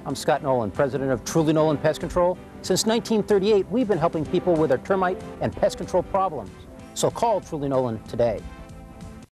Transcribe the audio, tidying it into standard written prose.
I'm Scott Nolen, president of Truly Nolen Pest Control. Since 1938, we've been helping people with their termite and pest control problems. So call Truly Nolen today.